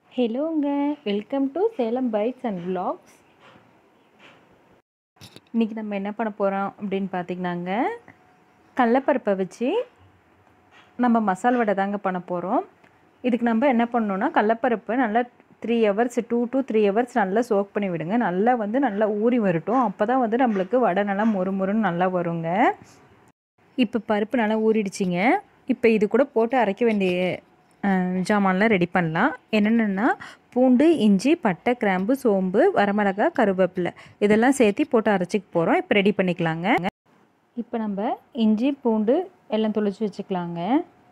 ஹலோங்க, welcome to Salem bites and vlogs. இன்றைக்கி நம்ம என்ன பண்ண போகிறோம் அப்படின்னு பார்த்திங்கன்னாங்க, கடலப்பருப்பை வச்சு நம்ம மசால் வடை தாங்க பண்ண போகிறோம். இதுக்கு நம்ம என்ன பண்ணணுன்னா, கடலப்பருப்பை நல்லா 3 ஹவர்ஸ் 2 to 3 ஹவர்ஸ் நல்லா சோக் பண்ணி விடுங்க. நல்லா ஊறி வரட்டும். அப்போ தான் நம்மளுக்கு வடை நல்லா மொறுமொறுன்னு நல்லா வருங்க. இப்போ பருப்பு நல்லா ஊறிடுச்சிங்க. இப்போ இது கூட போட்டு அரைக்க வேண்டிய ஜாமான்லாம் ரெடி பண்ணலாம். என்னென்னா, பூண்டு, இஞ்சி, பட்டை, கிராம்பு, சோம்பு, வரமிளகாய், கருவேப்பிலை இதெல்லாம் சேர்த்து போட்டு அரைச்சிக்க போகிறோம். இப்போ ரெடி பண்ணிக்கலாங்க. இப்போ நம்ம இஞ்சி, பூண்டு எல்லாம் தொளிச்சு வச்சுக்கலாங்க.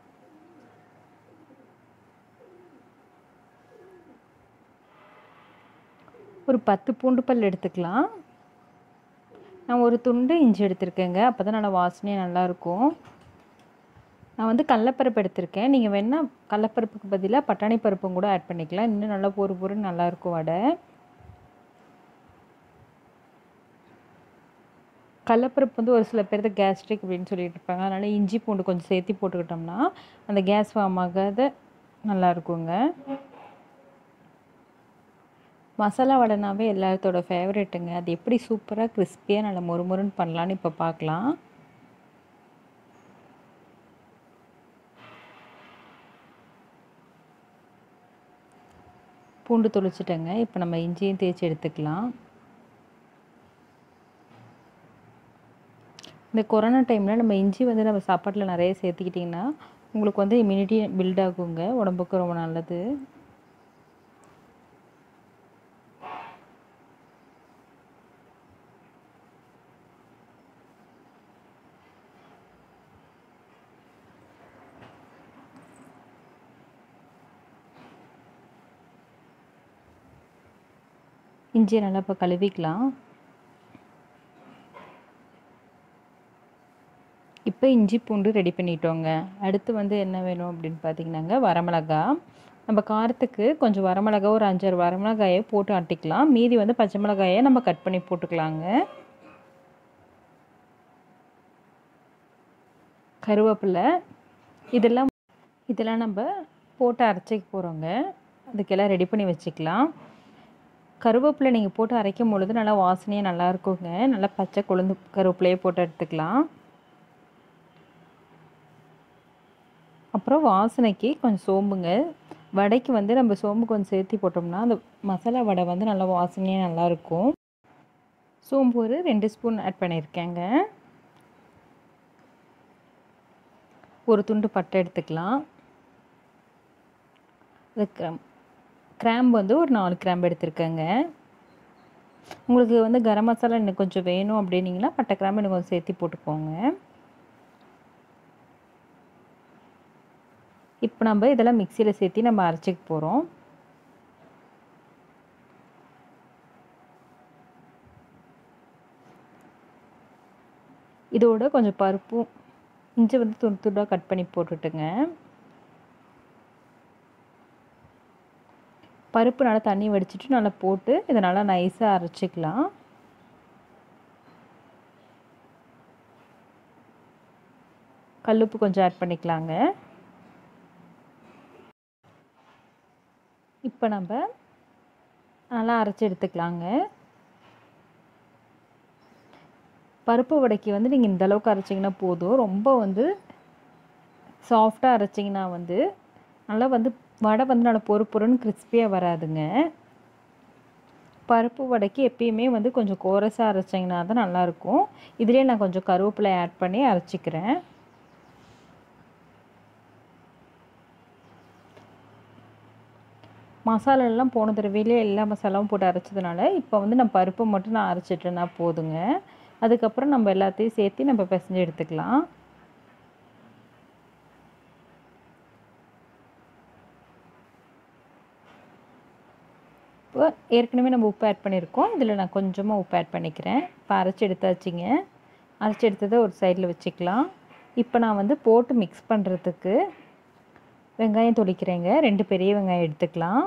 ஒரு 10 பூண்டு பல் எடுத்துக்கலாம். நான் ஒரு துண்டு இஞ்சி எடுத்திருக்கேங்க. அப்போ தான் நல்லா வாசனையாக நல்லாயிருக்கும். நான் கடலப்பருப்பு எடுத்திருக்கேன். நீங்கள் வேணால் கடலப்பருப்புக்கு பதிலாக பட்டாணி பருப்பும் கூட ஆட் பண்ணிக்கலாம். இன்னும் நல்லா பொறுன்னு நல்லாயிருக்கும் வடை. கடலப்பருப்பு ஒரு சில பேருக்கு கேஸ்ட்ரிக் அப்படின்னு சொல்லிட்டு இருப்பாங்க. அதனால் இஞ்சி பூண்டு கொஞ்சம் சேர்த்து போட்டுக்கிட்டோம்னா அந்த கேஸ் ஃபார்ம் ஆகாத நல்லாயிருக்குங்க. மசாலா வடைனாவே எல்லாத்தோட ஃபேவரெட்டுங்க. அது எப்படி சூப்பராக கிறிஸ்பியாக நல்லா மொறுமொறுன்னு பண்ணலான்னு இப்போ பார்க்கலாம். பூண்டு தொளிச்சிட்டேங்க. இப்போ நம்ம இஞ்சியும் தேய்ச்சி எடுத்துக்கலாம். இந்த கொரோனா டைமில் நம்ம இஞ்சி நம்ம சாப்பாட்டில் நிறைய சேர்த்துக்கிட்டிங்கன்னா உங்களுக்கு இம்யூனிட்டி பில்ட் ஆகுங்க. உடம்புக்கு ரொம்ப நல்லது. இஞ்சியை நல்லா இப்போ கழுவிக்கலாம். இப்போ இஞ்சி பூண்டு ரெடி பண்ணிட்டோங்க. அடுத்து என்ன வேணும் அப்படின்னு பார்த்தீங்கன்னாங்க, வரமிளகா. நம்ம காரத்துக்கு கொஞ்சம் வரமிளகா ஒரு 5-6 வரமிளகாயை போட்டு ஆட்டிக்கலாம். மீதி பச்சை மிளகாயை நம்ம கட் பண்ணி போட்டுக்கலாங்க. கருவேப்பிலை இதெல்லாம் நம்ம போட்டு அரைச்சிக்க போகிறோங்க. அதுக்கெல்லாம் ரெடி பண்ணி வச்சுக்கலாம். கருவேப்பிலை நீங்கள் போட்டு அரைக்கும் பொழுது நல்லா வாசனையாக நல்லா இருக்குங்க. நல்லா பச்சை கொழுந்து கருவேப்பிலையே போட்டு எடுத்துக்கலாம். அப்புறம் வாசனைக்கு கொஞ்சம் சோம்புங்க. வடைக்கு நம்ம சோம்பு கொஞ்சம் சேர்த்து போட்டோம்னா அந்த மசாலா வடை நல்லா வாசனையாக நல்லாயிருக்கும். சோம்பு ஒரு 2 ஸ்பூன் ஆட் பண்ணியிருக்கேங்க. ஒரு துண்டு பட்டை எடுத்துக்கலாம். கிராம்பு ஒரு 4 கிராம்பு எடுத்துருக்கேங்க. உங்களுக்கு கரம் மசாலா இன்னும் கொஞ்சம் வேணும் அப்படின்னீங்கன்னா பட்டை கிராம்பு இன்னும் கொஞ்சம் சேர்த்து போட்டுக்கோங்க. இப்போ நம்ம இதெல்லாம் மிக்சியில் சேர்த்து நம்ம அரைச்சிக்க போகிறோம். இதோட கொஞ்சம் பருப்பும் இஞ்சி துண்டு துண்டாக கட் பண்ணி போட்டுட்டுங்க. பருப்பு நல்லா தண்ணி வடிச்சிட்டு நல்லா போட்டு இதை நல்லா நைஸாக அரைச்சிக்கலாம். கல்லுப்பு கொஞ்சம் ஆட் பண்ணிக்கலாங்க. இப்போ நம்ம நல்லா அரைச்சி எடுத்துக்கலாங்க. பருப்பு வடைக்கு நீங்கள் இந்த அளவுக்கு அரைச்சிங்கன்னா போதும். ரொம்ப சாஃப்டாக அரைச்சிங்கன்னா நல்லா வடை நல்லா பொறுன்னு கிறிஸ்பியாக வராதுங்க. பருப்பு வடைக்கு எப்பயுமே கொஞ்சம் கோரஸாக அரைச்சிங்கன்னா தான் நல்லாயிருக்கும். இதிலே நான் கொஞ்சம் கருவேப்பிலை ஆட் பண்ணி அரைச்சிக்கிறேன். மசாலாலாம் போன தடவையிலே எல்லா மசாலாவும் போட்டு அரைச்சதுனால இப்போ நான் பருப்பு மட்டும் நான் அரைச்சிட்டேன்னா போதுங்க. அதுக்கப்புறம் நம்ம எல்லாத்தையும் சேர்த்து நம்ம பிசைஞ்சு எடுத்துக்கலாம். இப்போ ஏற்கனவே நம்ம உப்பு ஆட் பண்ணியிருக்கோம். இதில் நான் கொஞ்சமாக உப்பு ஆட் பண்ணிக்கிறேன். இப்போ அரைச்சி எடுத்தாச்சுங்க. அரைச்சி எடுத்ததை ஒரு சைடில் வச்சுக்கலாம். இப்போ நான் போட்டு மிக்ஸ் பண்ணுறதுக்கு வெங்காயம் தொளிக்கிறேங்க. 2 பெரிய வெங்காயம் எடுத்துக்கலாம்.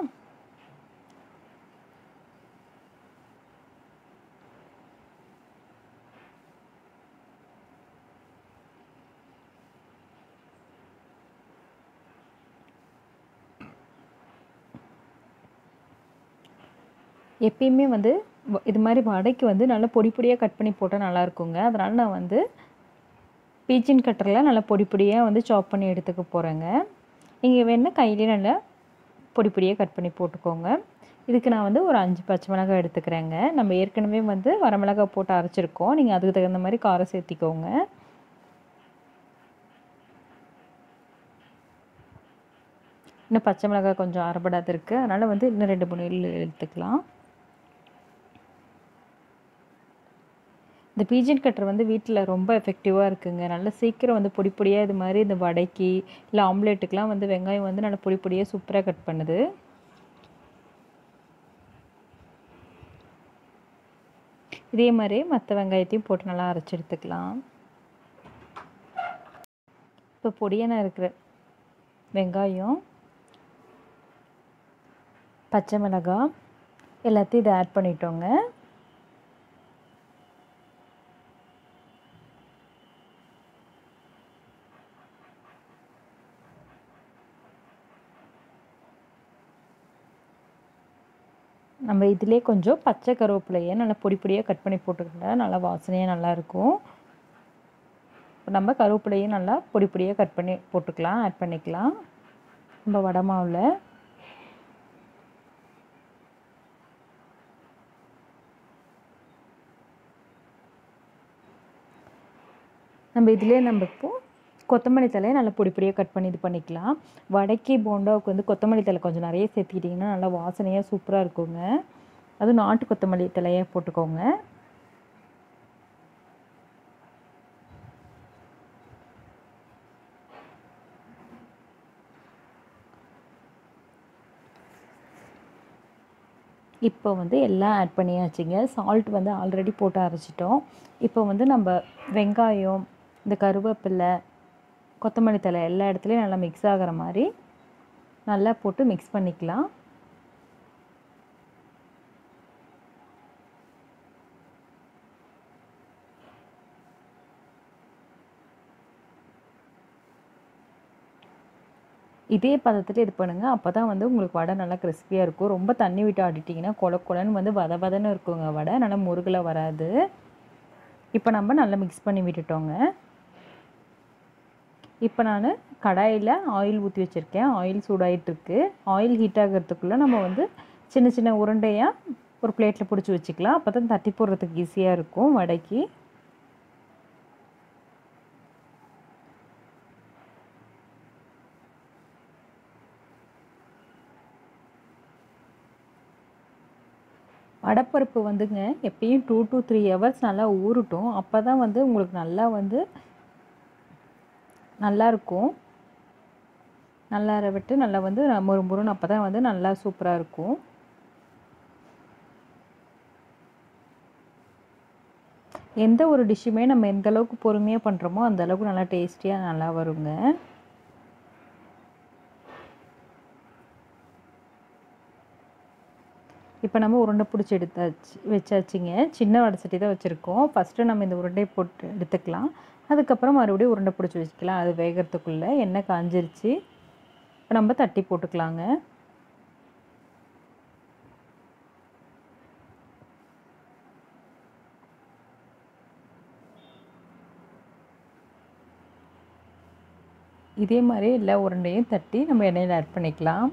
எப்பயுமே வந்து இது மாதிரி வடைக்கு வந்து நல்லா பொடி பொடியாக கட் பண்ணி போட்டால் நல்லாயிருக்குங்க. அதனால் நான் வந்து பீச்சின் கட்டரில் நல்லா பொடி பொடியாக வந்து சாப் பண்ணி எடுத்துக்க போகிறேங்க. நீங்கள் வேணால் கையிலே நல்லா பொடி பொடியாக கட் பண்ணி போட்டுக்கோங்க. இதுக்கு நான் வந்து ஒரு 5 பச்சை மிளகாய் எடுத்துக்கிறேங்க. நம்ம ஏற்கனவே வந்து வரமிளகாய் போட்டு அரைச்சிருக்கோம். நீங்கள் அதுக்கு தகுந்த மாதிரி காரம் சேர்த்திக்கோங்க. இன்னும் பச்சை மிளகாய் கொஞ்சம் அரைப்படாது இருக்குது, அதனால் வந்து இன்னும் 2 3 எடுத்துக்கலாம். இந்த பீஜன் கட்டர் வந்து வீட்டில் ரொம்ப எஃபெக்டிவாக இருக்குங்க. நல்லா சீக்கிரம் வந்து பொடி பொடியாக இது மாதிரி இந்த வடைக்கு இல்லை ஆம்லேட்டுக்கெலாம் வந்து வெங்காயம் வந்து நல்லா பொடி பொடியாக சூப்பராக கட் பண்ணுது. இதே மாதிரி மற்ற வெங்காயத்தையும் போட்டு நல்லா அரைச்சி எடுத்துக்கலாம். இப்போ பொடியான இருக்கிற வெங்காயம், பச்சை மிளகாய் எல்லாத்தையும் இதை ஆட் பண்ணிட்டோங்க. நம்ம இதிலே கொஞ்சம் பச்சை கருவேப்பிலையை நல்லா பொடி பொடியாக கட் பண்ணி போட்டுக்கிட்டா நல்லா வாசனையாக நல்லாயிருக்கும். இப்போ நம்ம கருவேப்பிலையும் நல்லா பொடி பொடியாக கட் பண்ணி போட்டுக்கலாம், ஆட் பண்ணிக்கலாம் நம்ம வடை மாவில். நம்ம இதிலே நம்ம இப்போது கொத்தமல்லி தலையை நல்லா பொடி பொடியாக கட் பண்ணி இது பண்ணிக்கலாம். வடைக்கு போண்டாவுக்கு வந்து கொத்தமல்லி தலை கொஞ்சம் நிறைய சேர்த்துக்கிட்டிங்கன்னா நல்லா வாசனையாக சூப்பராக இருக்குங்க. அதுவும் நாட்டு கொத்தமல்லி தலையை போட்டுக்கோங்க. இப்போ வந்து எல்லாம் ஆட் பண்ணியாச்சுங்க. சால்ட் வந்து ஆல்ரெடி போட்டு அரைச்சிட்டோம். இப்போ வந்து நம்ம வெங்காயம், இந்த கருவேப்பிலை, கொத்தமல்லி தழை எல்லா இடத்துலையும் நல்லா மிக்ஸ் ஆகிற மாதிரி நல்லா போட்டு மிக்ஸ் பண்ணிக்கலாம். இதே பதத்தில் இது பண்ணுங்கள். அப்போ தான் வந்து உங்களுக்கு வடை நல்லா கிறிஸ்பியாக இருக்கும். ரொம்ப தண்ணி விட்டு ஆட்டிட்டிங்கன்னா கொலன்னு வந்து வதன்னு இருக்குங்க வடை, நல்லா முருகலாக வராது. இப்போ நம்ம நல்லா மிக்ஸ் பண்ணி விட்டுட்டோங்க. இப்போ நான் கடாயில் ஆயில் ஊற்றி வச்சுருக்கேன். ஆயில் சூடாகிட்டுருக்கு. ஆயில் ஹீட் ஆகிறதுக்குள்ளே நம்ம வந்து சின்ன சின்ன உருண்டையாக ஒரு பிளேட்டில் பிடிச்சி வச்சுக்கலாம். அப்போ தான் தட்டி போடுறதுக்கு ஈஸியாக இருக்கும் வடைக்கு. வடைப்பருப்பு வந்துங்க எப்பயும் 2 to 3 hours நல்லா ஊறட்டும். அப்போ தான் வந்து உங்களுக்கு நல்லா வந்து நல்லாயிருக்கும். நல்லா விட்டு நல்லா வந்து முறுமுறுன்னு அப்போ தான் வந்து நல்லா சூப்பராக இருக்கும். எந்த ஒரு டிஷ்ஷுமே நம்ம எந்த அளவுக்கு பொறுமையாக பண்ணுறோமோ அந்த அளவுக்கு நல்லா டேஸ்டியாக நல்லா வருங்க. இப்போ நம்ம உருண்டை பிடிச்சி வச்சாச்சுங்க. சின்ன வடை சட்டி தான் வச்சுருக்கோம். ஃபஸ்ட்டு நம்ம இந்த உருண்டையை போட்டு எடுத்துக்கலாம். அதுக்கப்புறம் மறுபடியும் உருண்டை பிடிச்சி வச்சுக்கலாம். அது வேகிறதுக்குள்ளே எண்ணெய் காஞ்சிருச்சு. இப்போ நம்ம தட்டி போட்டுக்கலாங்க. இதே மாதிரி எல்லா உருண்டையும் தட்டி நம்ம எண்ணெயில் ஆட் பண்ணிக்கலாம்.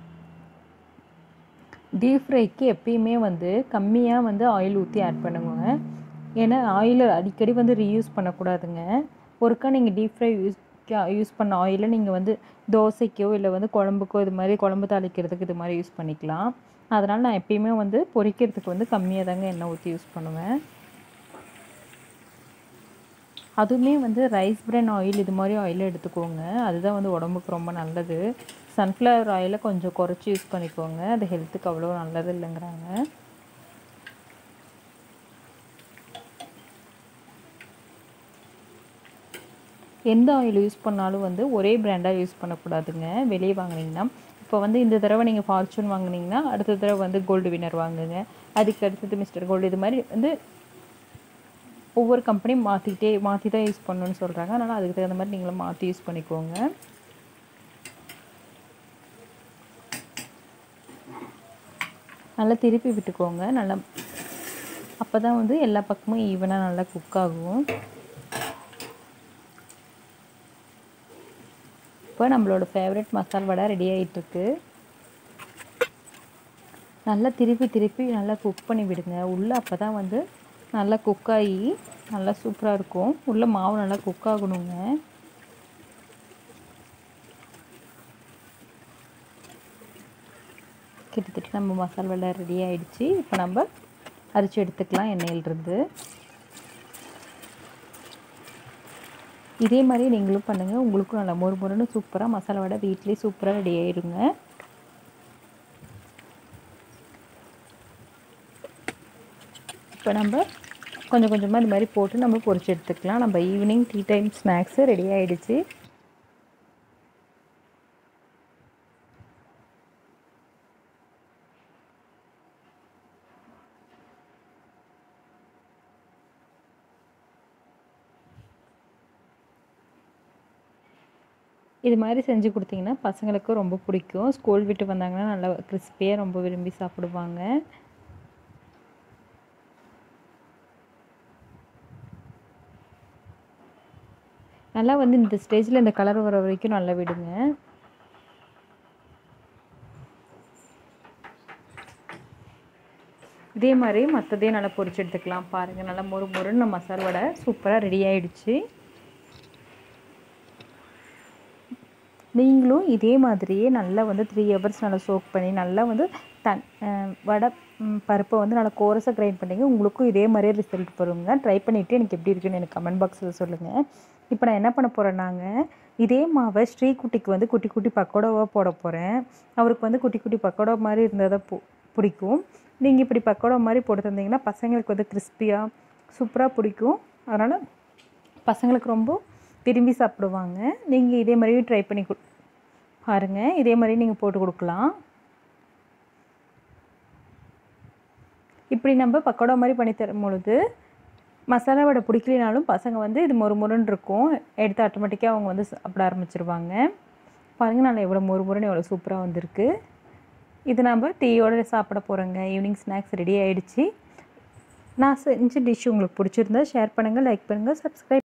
டீப் ஃப்ரைக்கு எப்பயுமே வந்து கம்மியாக வந்து ஆயில் ஊற்றி ஆட் பண்ணுங்க. ஏன்னா ஆயிலை அடிக்கடி வந்து ரீயூஸ் பண்ணக்கூடாதுங்க. ஒருக்கா நீங்கள் டீப் ஃப்ரை யூஸ் பண்ண ஆயிலை நீங்கள் வந்து தோசைக்கோ இல்லை வந்து குழம்புக்கோ இது மாதிரி குழம்பு தாளிக்கிறதுக்கு இது மாதிரி யூஸ் பண்ணிக்கலாம். அதனால் நான் எப்பயுமே வந்து பொரிக்கிறதுக்கு வந்து கம்மியாக தாங்க எண்ணெய் ஊற்றி யூஸ் பண்ணுவேன். அதுவுமே வந்து ரைஸ் பிரான் ஆயில் இது மாதிரி ஆயிலை எடுத்துக்கோங்க. அதுதான் வந்து உடம்புக்கு ரொம்ப நல்லது. சன்ஃப்ளவர் ஆயிலை கொஞ்சம் குறைச்சி யூஸ் பண்ணிக்கோங்க. அது ஹெல்த்துக்கு அவ்வளோ நல்லது இல்லைங்கிறாங்க. எந்த ஆயில் யூஸ் பண்ணாலும் வந்து ஒரே பிராண்டாக யூஸ் பண்ணக்கூடாதுங்க. வெளியே வாங்கினீங்கன்னா இப்போ வந்து இந்த தடவை நீங்கள் ஃபார்ச்சூன் வாங்கினீங்கன்னா அடுத்த தடவை வந்து கோல்டு வினர் வாங்குங்க. அதுக்கு அடுத்தது மிஸ்டர் கோல்டு. இது மாதிரி வந்து ஒவ்வொரு கம்பெனியும் மாற்றி தான் யூஸ் பண்ணணுன்னு சொல்கிறாங்க. அதனால் அதுக்கு தகுந்த மாதிரி நீங்களும் மாற்றி யூஸ் பண்ணிக்கோங்க. நல்லா திருப்பி விட்டுக்கோங்க. நல்லா அப்போ தான் வந்து எல்லா பக்கமும் ஈவனாக நல்லா குக் ஆகும். இப்போ நம்மளோட ஃபேவரட் மசால் வடை ரெடி ஆகிட்டுருக்கு. நல்லா திருப்பி நல்லா குக் பண்ணி விடுங்க. உள்ளே அப்போ தான் வந்து நல்லா குக் ஆகி நல்லா சூப்பராக இருக்கும். உள்ளே மாவு நல்லா குக் ஆகணுங்க. கிட்டத்தட்ட நம்ம மசால் வடை ரெடி ஆகிடுச்சு. இப்போ நம்ம அரிச்சு எடுத்துக்கலாம் எண்ணெயிலிருந்து. இதே மாதிரி நீங்களும் பண்ணுங்கள். உங்களுக்கும் நல்லா மொறு மொறுன்னு சூப்பராக மசாலா வடை வீட்லேயே சூப்பராக ரெடி ஆகிடுங்க. இப்போ நம்ம கொஞ்சம் கொஞ்சமாக இந்த மாதிரி போட்டு நம்ம பொரிச்சு எடுத்துக்கலாம். நம்ம evening tea time snacks ready ஆகிடுச்சு. இது மாதிரி செஞ்சு கொடுத்தீங்கன்னா பசங்களுக்கு ரொம்ப பிடிக்கும். ஸ்கூல் விட்டு வந்தாங்கன்னா நல்லா கிறிஸ்பியாக ரொம்ப விரும்பி சாப்பிடுவாங்க. நல்லா வந்து இந்த ஸ்டேஜில் இந்த கலர் வர வரைக்கும் நல்லா விடுங்க. இதே மாதிரி மற்றதையும் நல்லா பொரிச்சு எடுத்துக்கலாம். பாருங்கள், நல்லா மொறு மொறுன்னு மசால் வடை சூப்பராக ரெடி ஆகிடுச்சு. நீங்களும் இதே மாதிரியே நல்லா வந்து 3 ஹவர்ஸ் நல்லா சோக் பண்ணி நல்லா வந்து வடை பருப்பை வந்து நல்லா கோரஸாக கிரைண்ட் பண்ணிங்க. உங்களுக்கும் இதே மாதிரியே ரிசல்ட் வருங்க. ட்ரை பண்ணிவிட்டு எனக்கு எப்படி இருக்குன்னு எனக்கு கமெண்ட் பாக்ஸில் சொல்லுங்கள். இப்போ நான் என்ன பண்ண போகிறேன்னாங்க, இதே மாவை ஸ்ரீகுட்டிக்கு வந்து குட்டி குட்டி பக்கோடாவாக போட போகிறேன். அவருக்கு வந்து குட்டி குட்டி பக்கோடா மாதிரி இருந்தால் தான் பிடிக்கும். நீங்கள் இப்படி பக்கோடா மாதிரி போட்டு தந்தீங்கன்னா பசங்களுக்கு வந்து கிறிஸ்பியாக சூப்பராக பிடிக்கும். அதனால் பசங்களுக்கு ரொம்ப விரும்பி சாப்பிடுவாங்க. நீங்கள் இதே மாதிரி ட்ரை பண்ணி பாருங்கள். இதே மாதிரி நீங்கள் போட்டு கொடுக்கலாம். இப்படி நம்ம பக்கோடா மாதிரி பண்ணி தரும் பொழுது மசாலா வடை பிடிக்கலினாலும் பசங்க வந்து இது மொறு மொறுன்னு இருக்கும், எடுத்து ஆட்டோமேட்டிக்காக அவங்க வந்து சாப்பிட ஆரம்பிச்சிருவாங்க. பாருங்கள், நான் எவ்வளோ மொறு மொறுன்னு எவ்வளோ சூப்பராக வந்திருக்கு. இது நம்ம டீயோடு சாப்பிட போகிறோங்க. ஈவினிங் ஸ்நாக்ஸ் ரெடி ஆகிடுச்சு. நான் செஞ்ச டிஷ் உங்களுக்கு பிடிச்சிருந்தா ஷேர் பண்ணுங்கள், லைக் பண்ணுங்கள், சப்ஸ்கிரைப்